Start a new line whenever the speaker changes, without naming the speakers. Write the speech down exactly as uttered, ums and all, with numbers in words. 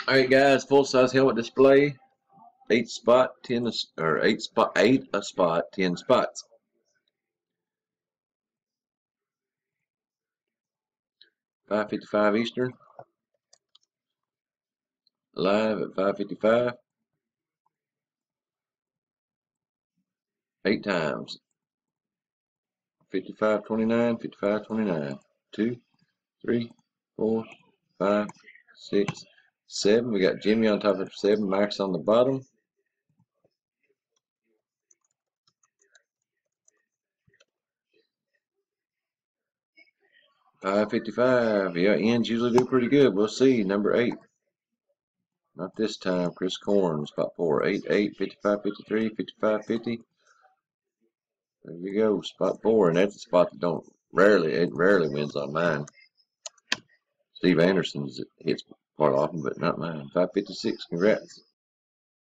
Alright guys, full size helmet display, eight spot, ten or eight spot, eight a spot, ten spots. five fifty-five Eastern, live at five fifty-five, eight times. fifty-five twenty-nine, fifty-five twenty-nine, two, three, four, five, six, seven. We got Jimmy on top of seven, Max on the bottom. five fifty-five, yeah, ends usually do pretty good. We'll see. Number eight. Not this time. Chris Corn, spot four. eight, eight, fifty-five, fifty-three, fifty-five, fifty. There you go, spot four, and that's a spot that don't rarely, it rarely wins on mine. Steve Anderson's hits quite often, but not mine. five fifty-six, congrats.